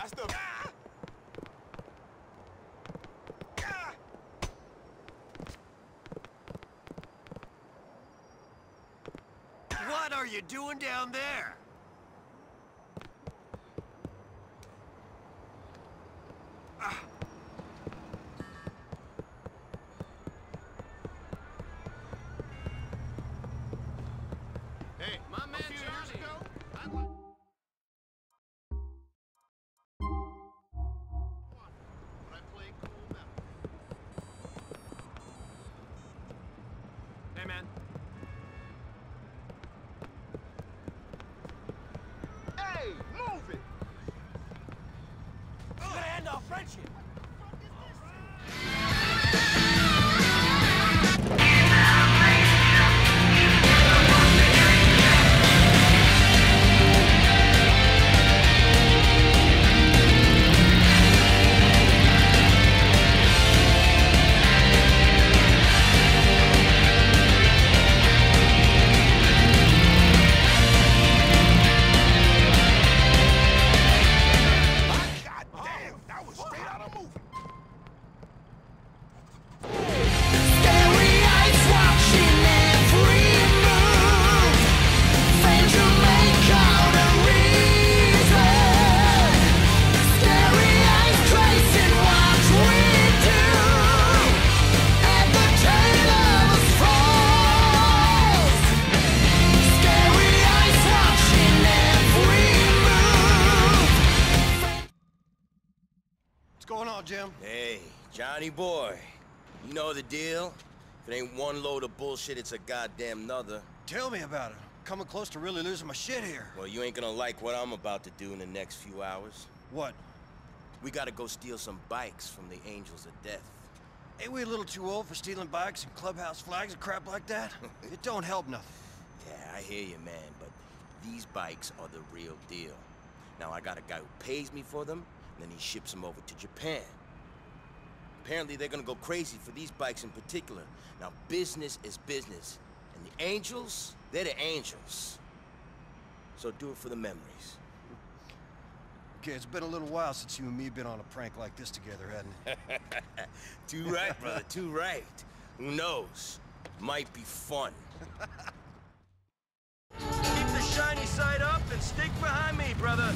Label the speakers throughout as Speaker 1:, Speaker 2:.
Speaker 1: That's the...
Speaker 2: What are you doing down there?
Speaker 1: Hey,
Speaker 3: My man
Speaker 1: a few years
Speaker 3: Johnny.
Speaker 1: ago, I played cool metal.
Speaker 3: Hey, man.
Speaker 1: Hey, move it!
Speaker 2: You're gonna end our friendship.
Speaker 1: God damn, that was straight out of a movie.
Speaker 4: Scary eyes watching every move. Fail to make out a reason. Scary eyes tracing what we do. At the tail of us falls. Scary eyes watching every move.
Speaker 2: What's going on, Jim?
Speaker 5: Hey, Johnny boy. You know the deal? If it ain't one load of bullshit, it's a goddamn nother.
Speaker 2: Tell me about it. I'm coming close to really losing my shit here.
Speaker 5: Well, you ain't gonna like what I'm about to do in the next few hours.
Speaker 2: What?
Speaker 5: We gotta go steal some bikes from the Angels of Death.
Speaker 2: Ain't we a little too old for stealing bikes and clubhouse flags and crap like that? It don't help nothing.
Speaker 5: Yeah, I hear you, man, but these bikes are the real deal. Now, I got a guy who pays me for them, and then he ships them over to Japan. Apparently, they're gonna go crazy for these bikes in particular. Now, business is business. And the Angels, they're the Angels. So do it for the memories.
Speaker 2: Okay, it's been a little while since you and me been on a prank like this together, hasn't it?
Speaker 5: Too right, brother, too right. Who knows? Might be fun.
Speaker 3: Keep the shiny side up and stick behind me, brother.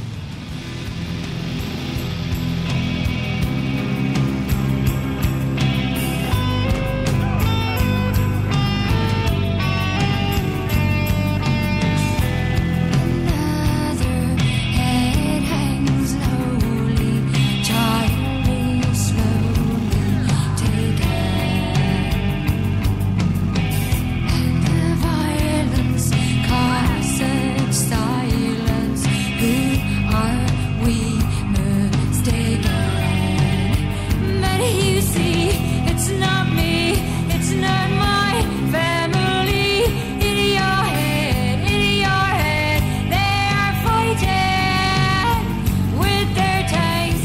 Speaker 4: Another head hangs lowly, child is slowly taken, and the violence causes silence. Who are we mistaken? But you see, it's not me, it's not my family. In your head, they are fighting with their tanks.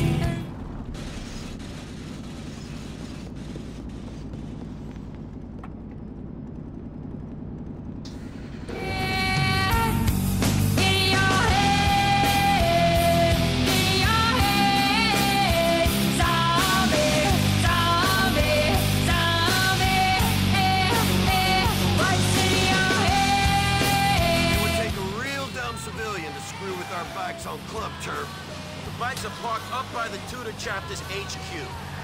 Speaker 2: It would take a real dumb civilian to screw with our bikes on club turf.
Speaker 3: The bikes are parked up by the Tudor chapter's HQ.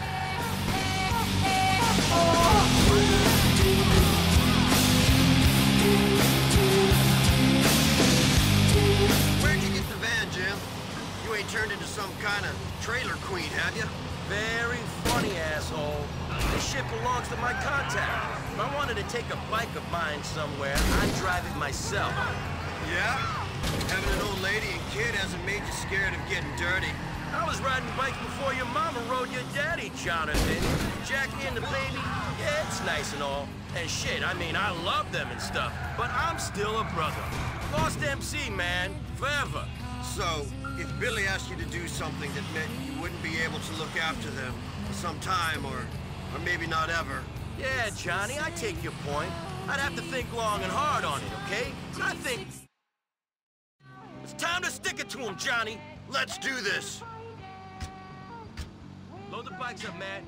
Speaker 2: Where'd you get the van, Jim? You ain't turned into some kind of trailer queen, have you?
Speaker 3: Very funny, asshole. This shit belongs to my contact. If I wanted to take a bike of mine somewhere, I'd drive it myself.
Speaker 2: Yeah? Having an old lady and kid hasn't made you scared of getting dirty.
Speaker 3: I was riding bikes before your mama rode your daddy, Jonathan. Jackie and the baby, yeah, it's nice and all. And shit, I mean, I love them and stuff, but I'm still a brother. Lost MC, man, forever.
Speaker 2: So, if Billy asked you to do something that meant you wouldn't be able to look after them for some time, or maybe not ever.
Speaker 3: Yeah, Johnny, I take your point. I'd have to think long and hard on it, okay? I think... It's time to stick it to him, Johnny.
Speaker 2: Let's do this.
Speaker 3: Load the bikes up, man.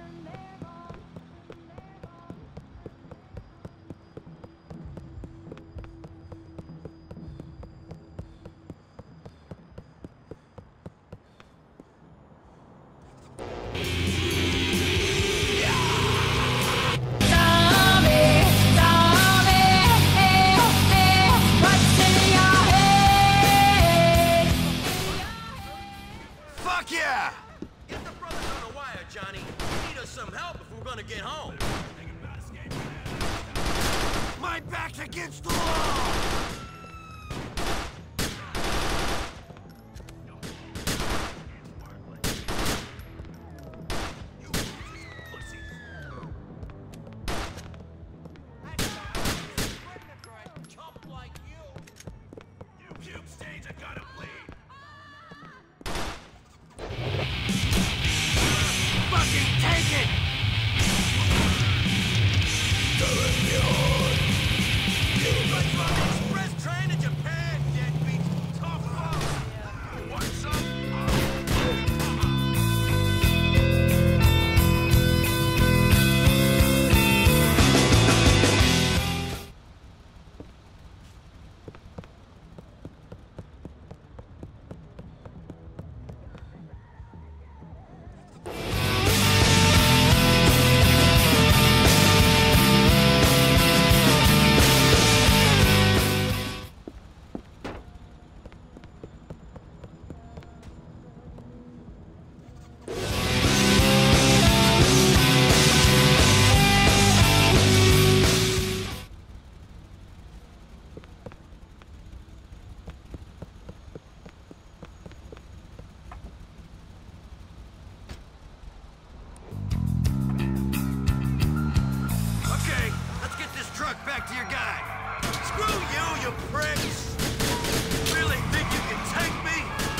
Speaker 2: Fuck yeah!
Speaker 3: Get the brothers on the wire, Johnny. We need us some help if we're gonna get home.
Speaker 2: My back's against the wall!
Speaker 3: Express train to Japan, deadbeat. Tough love. What's up?
Speaker 2: Okay, let's get this truck back to your guy.
Speaker 3: Screw you, you pricks! Really think you can take me?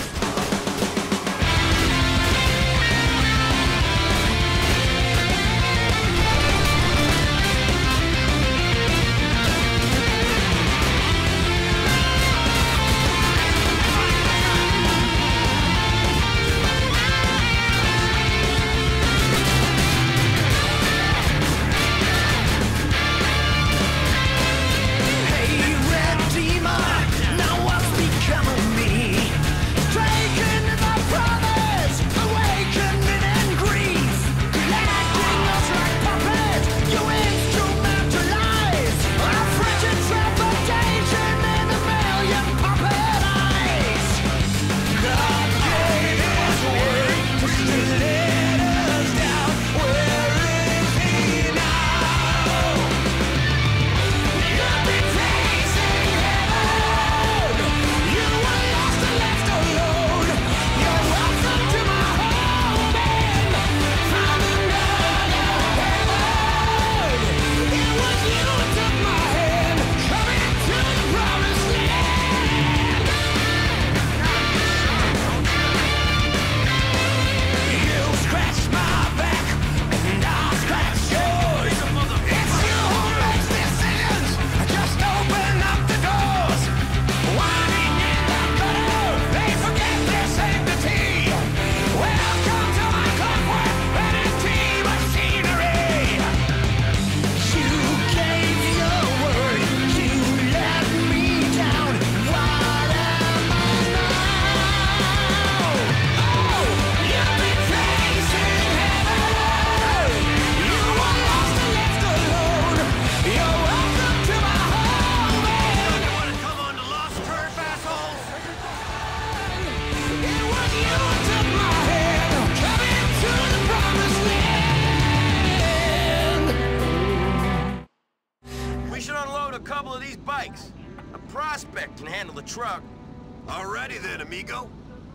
Speaker 4: Hey, Redeemer, now what's become of me? Taken in my promise, awakening in grief. Acting us like puppets, you instrumentalize our frigid trepidation in a million puppet eyes. God gave His word to let us down. Where is He now? You've been facing heaven. You were lost and left alone. You're welcome to my home and from another heaven. It was you who took my hand, coming to the promised land. You scratched my back, and I'll scratch yours. It's you who makes decisions. Just open up the doors. Whining in the gutter, they forget their sanctity. Welcome to my clockwork vanity machinery. You gave your word, you let me down. What am I now? Oh, you've been facing heaven. You were lost and left alone. You're welcome to my home.
Speaker 2: You wanna come on the lost turf, assholes?
Speaker 4: It was you who took my hand, coming to the promised land.
Speaker 3: We should unload a couple of these bikes. A prospect can handle the truck.
Speaker 2: Alrighty then, amigo.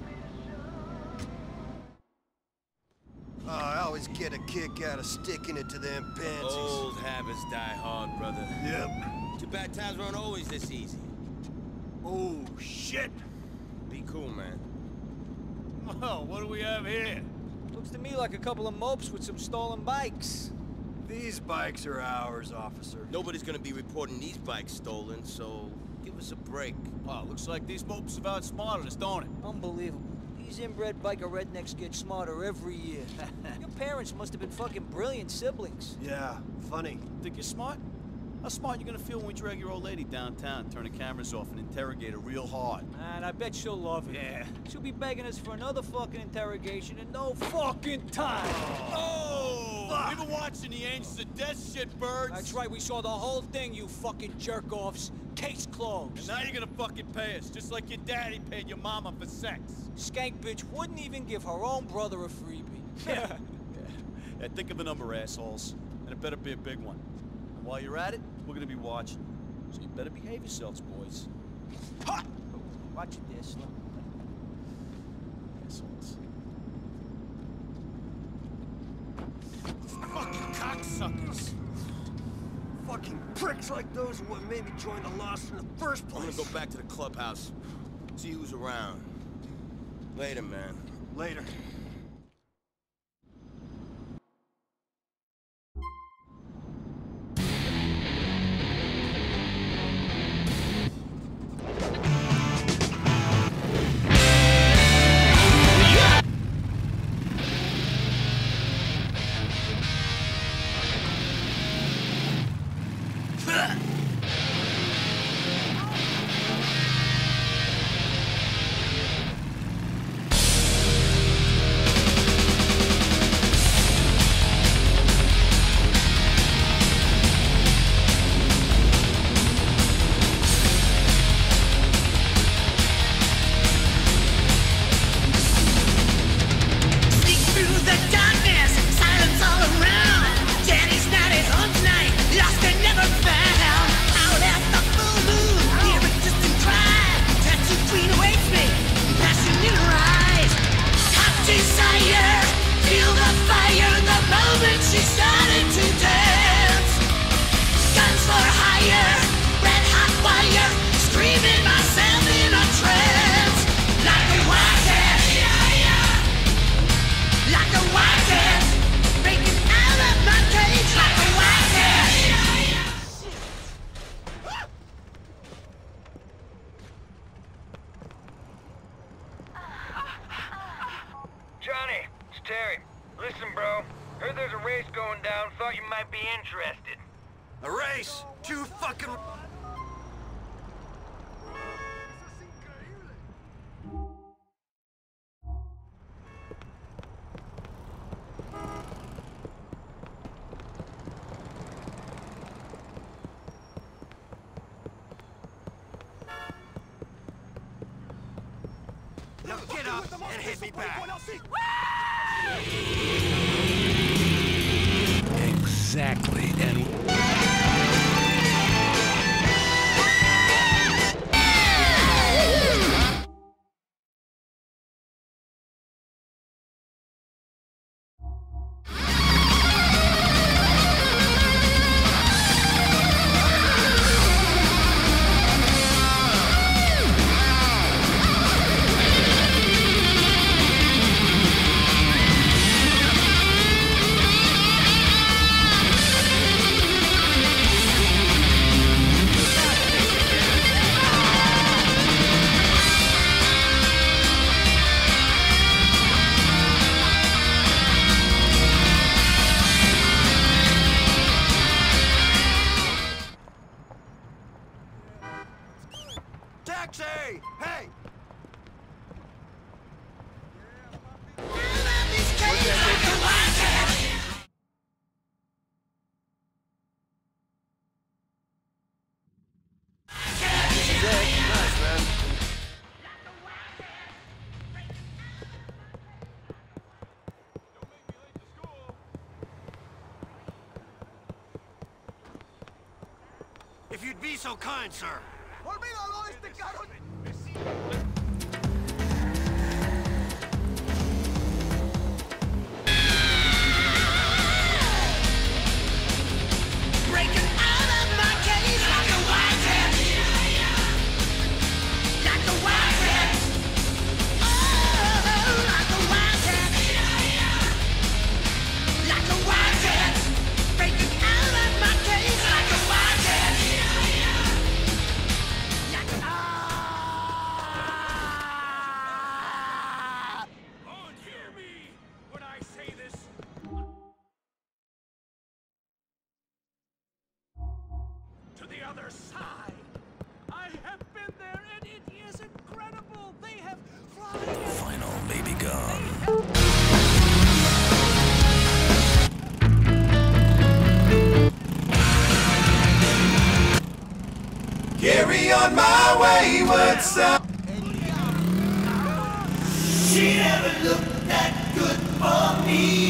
Speaker 2: I always get a kick out of sticking it to them pansies.
Speaker 5: Old habits die hard, brother.
Speaker 2: Yep.
Speaker 5: Too bad times weren't always this easy.
Speaker 2: Oh, shit.
Speaker 5: Be cool, man.
Speaker 6: Well, what do we have here?
Speaker 7: Looks to me like a couple of mopes with some stolen bikes.
Speaker 2: These bikes are ours, officer.
Speaker 5: Nobody's gonna be reporting these bikes stolen, so give us a break.
Speaker 6: Well, looks like these mopes have outsmarted us, don't it?
Speaker 7: Unbelievable. These inbred biker rednecks get smarter every year. Your parents must have been fucking brilliant siblings.
Speaker 3: Yeah, funny.
Speaker 6: Think you're smart? How smart you gonna feel when we drag your old lady downtown, turn the cameras off, and interrogate her real hard?
Speaker 7: Man, I bet she'll love it.
Speaker 6: Yeah.
Speaker 7: She'll be begging us for another fucking interrogation in no fucking time.
Speaker 6: Oh! We've been watching the Angels of Death shit, birds.
Speaker 7: That's right, we saw the whole thing, you fucking jerk-offs. Case closed.
Speaker 6: And now you're gonna fucking pay us, just like your daddy paid your mama for sex.
Speaker 7: Skank bitch wouldn't even give her own brother a freebie.
Speaker 6: Yeah. Yeah, think of a number, assholes. And it better be a big one. And while you're at it, we're gonna be watching. So you better behave yourselves, boys. Ha!
Speaker 7: Watch it there, Slim.
Speaker 6: Assholes. Fucking cocksuckers.
Speaker 2: Fucking pricks like those are what made me join the Lost in the first
Speaker 5: I'm
Speaker 2: place.
Speaker 5: gonna go back to the clubhouse. See who's around. Later, man.
Speaker 2: Later.
Speaker 8: Johnny, it's Terry. Listen, bro. Heard there's a race going down. Thought you might be interested.
Speaker 2: A race? Too fucking... Now get up and hit me back.
Speaker 9: Exactly, and...
Speaker 2: Taxi! Hey!
Speaker 5: Nice, man.
Speaker 2: If you'd be so kind, sir.
Speaker 1: ¡Olvídalo, este cabrón!
Speaker 4: Breaking out of my cage like a wildcat. Like a wildcat. Oh, like a wildcat. Like a wildcat. Breaking out of my cage like a wildcat. Like a... other side. I have been there, and it is incredible. They have flying.
Speaker 9: Final baby gun.
Speaker 4: Carry on my wayward son. She never looked that good for me.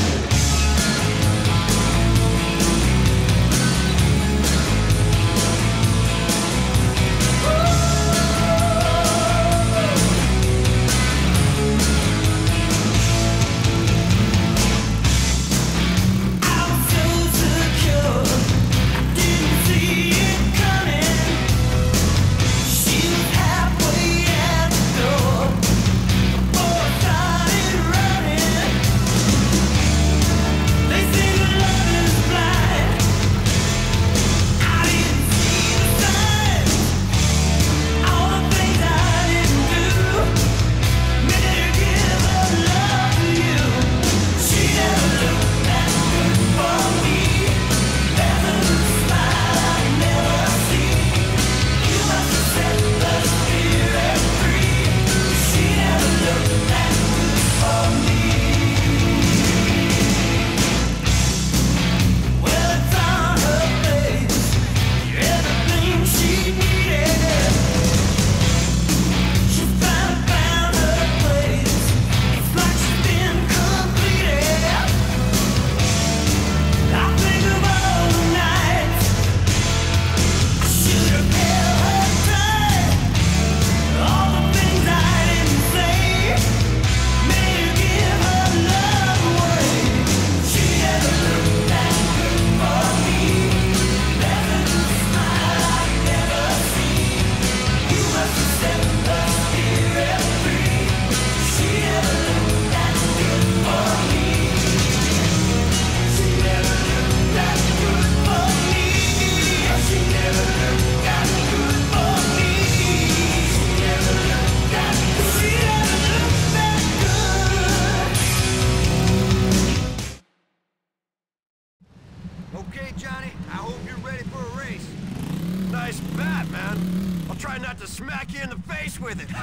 Speaker 2: Okay, Johnny, I hope you're ready for a race.
Speaker 3: Nice bat, man. I'll try not to smack you in the face with it.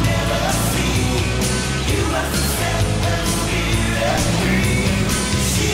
Speaker 4: She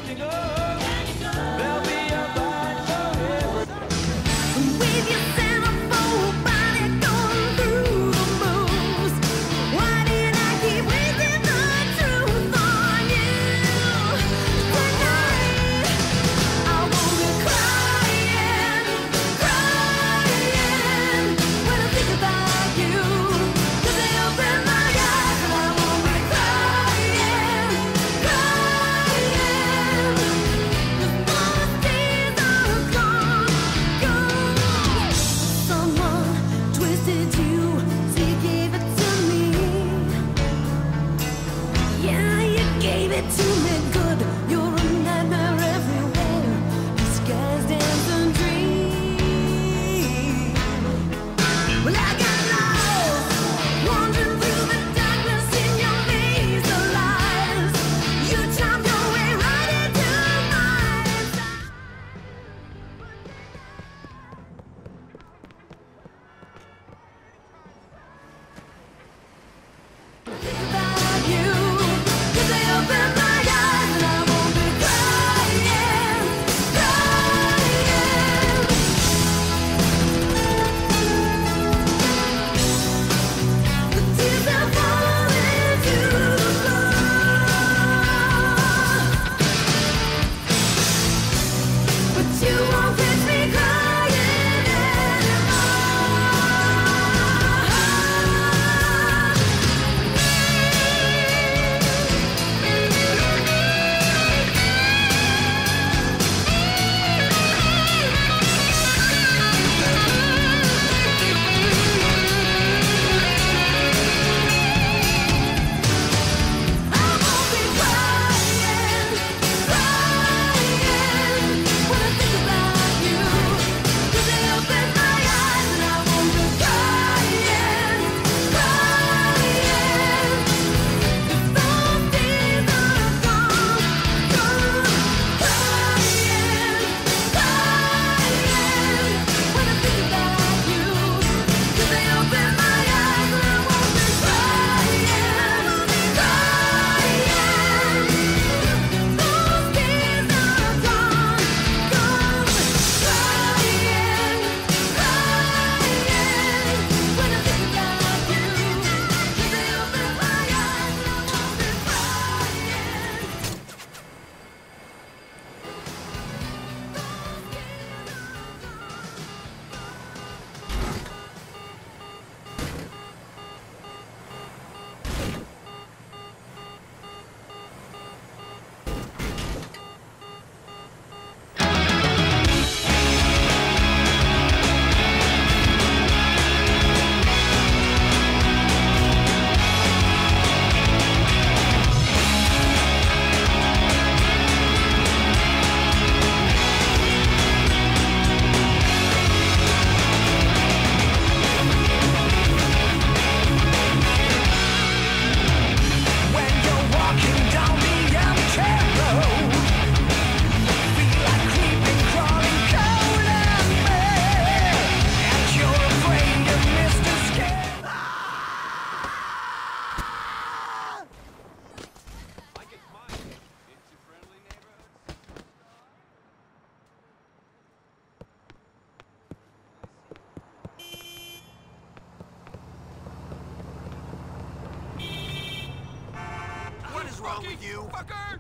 Speaker 2: wrong with you?
Speaker 1: Fucker!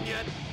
Speaker 3: yet?